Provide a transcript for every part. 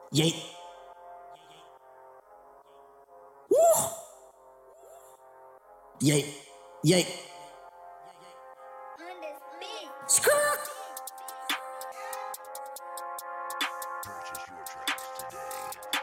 Yay. Woo. Yay. Yay. Skirt. Purchase your tracks today.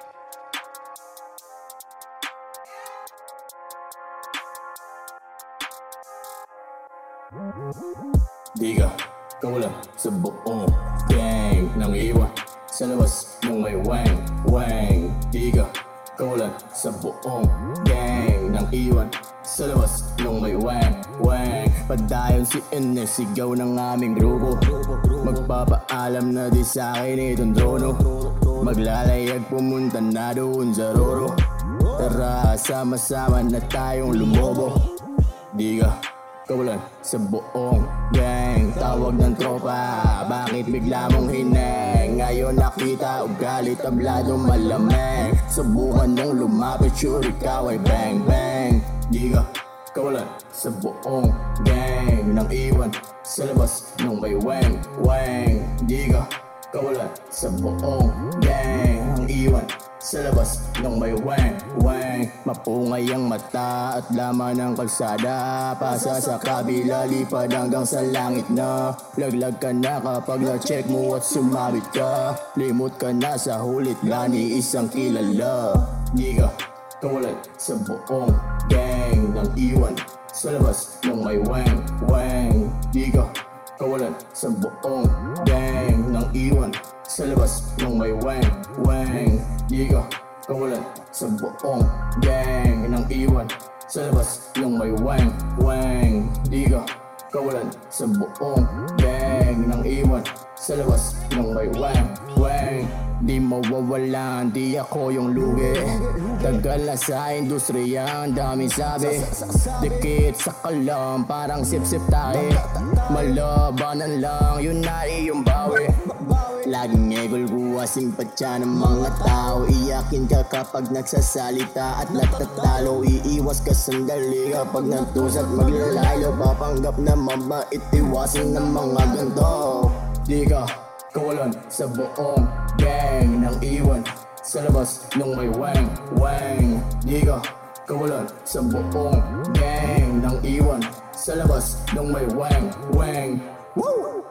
Di ka kawalan sa buong gang nang iwan sa labas ng may wang wang. Di ka kawalan sa buong gang nang iwan sa labas ng may wang wang. Padayon si Ines, sigaw ng aming grupo. Magpapaalam na di sa'kin itong trono. Maglalayag pumunta na doon sa Roro. Tara, sama-sama na tayong lumobo. Di ka kawalan sa buong gang, tawag ng tropa. Bakit bigla mong hineng? Ngayon nakita ugali, tablado malamig. Subukan mong lumapit, sure ikaw ay bang bang. Di ka kawalan sa buong gang nang iwan sa labas ng may wang wang. Di ka kawalan sa buong gang nang iwan sa labas ng may wang wang. Mapungay ang mata at laman ng kalsada. Pasa sa kabila, lipad hanggang sa langit na. Laglag ka na kapag na-check mo at sumabit ka. Limot ka na sa hulit, gani isang kilala. Di ka kawalan sa buong gang nang iwan sa labas ng may wang wang. Di ka kawalan sa buong gang nang iwan sa labas ng may wang wang. Di ka kawalan sa buong gang nang iwan sa labas ng may wang wang. Di ka kawalan sa buong gang nang iwan sa labas ng may wang wang. Di mawawala, di ako yung lugi. Tagal na sa industriya, ang daming sabi. Dikit sa kalam, parang sip-sip tayo. Malabanan lang, yun na iyong bawi. Laging egol-guwa, simpatya ng mga tao. Iyakin ka kapag nagsasalita at natatalo. Iiwas ka sandali kapag natusat maglalayo. Papanggap na mabait, iwasin ng mga ganto. Di ka kawalan sa buong gang nang iwan sa labas ng may wang wang. Di ka kawalan sa buong gang nang iwan sa labas ng may wang wang. Woo!